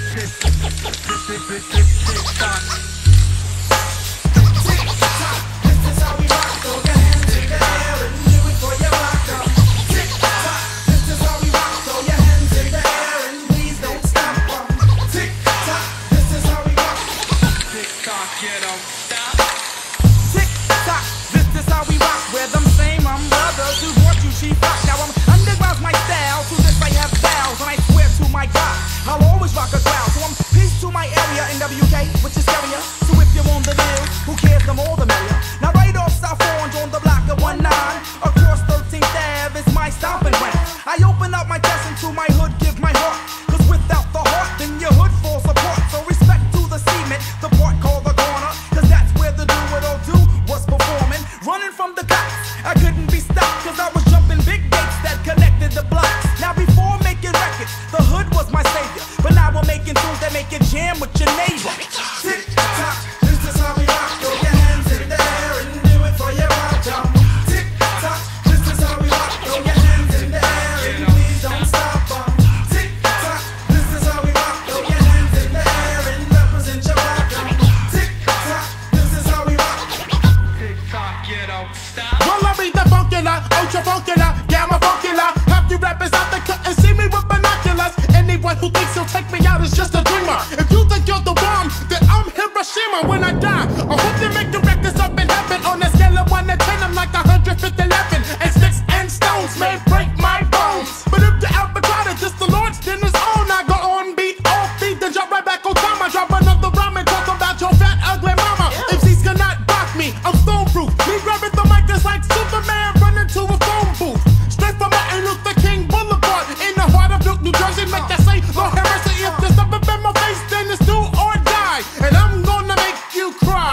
NWK, which is scarier. So if you're on the deal, who cares, the more the merrier. Now right off South Orange on the block of 19, across 13th Ave is my stomping ground. I open up my chest into my hood, give my heart. Cause without the heart, then your hood falls apart. So respect to the cement, the part called the corner. Cause that's where the do-what-I'll-do was performing. Running from the cops, I couldn't be stopped. Cause I was jumping big gates that connected the blocks. Now before making records, the hood was my savior. But now we're making tunes that make it jam with your neighbor. Tick tock, this is how we rock. Throw your hands in the air and do it for your rock jump. Tick tock, this is how we rock. Throw your hands in the air and please don't stop. Tick tock, this is how we rock. Throw your hands in the air and represent your rock jump. Tick tock, this is how we rock. Tick tock, you don't stop. Well, I be the funkular, ultra funkular, gamma funkular. Half you rappers out there couldn't see me with binoculars. Anyone who thinks he'll take me out is just a dreamer. If you think you're the bomb, then I'm Hiroshima when I die. I hope you make the records up in heaven. On a scale of 1 to 10, I'm like 111. And sticks and stones may break my bones. But if you're out beside it, just the Lord's then it's on. I go on beat, off beat, then drop right back on time. I drop another rhyme and talk about your fat, ugly mama. MCs cannot block me, I'm stone proof. Me grabbing the mic is like Superman running to a phone booth. Straight from Martin Luther King Boulevard in the heart of New Jersey. Make that say, Lord have mercy, if there's something in my face, then it's do or die. And I'm gonna make you cry.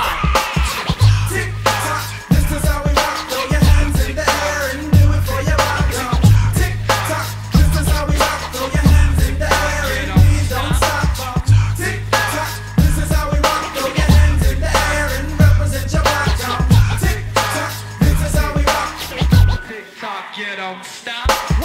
Tick tock, this is how we rock. Throw your hands in the air and do it for your rock jump. Tick tock, this is how we rock. Throw your hands in the air and please don't stop. Tick tock, this is how we rock. Throw your hands in the air and represent your rock jump. Tick tock, this is how we rock. Tick tock, you don't stop.